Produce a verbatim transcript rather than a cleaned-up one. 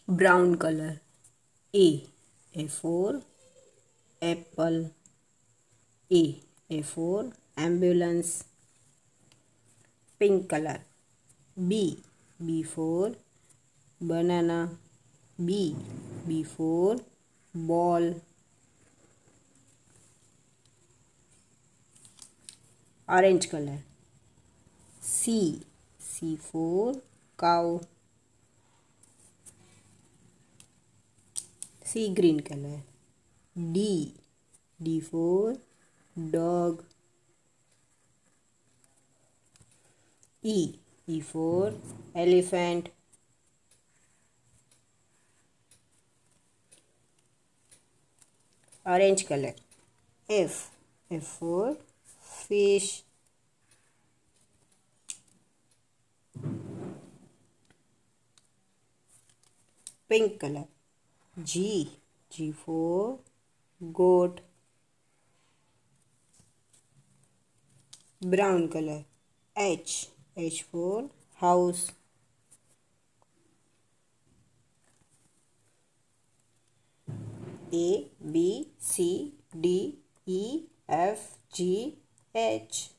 brown color. A, A for apple. A, A for ambulance. Pink color. B, B for banana. B, B for ball. Orange color. C, C for cow. Sea green color. D, D for dog. E, E for elephant. Orange color. F, F for fish. Pink color. G, G for goat. Brown color. H, H for house. A, B, C, D, E, F, G, H.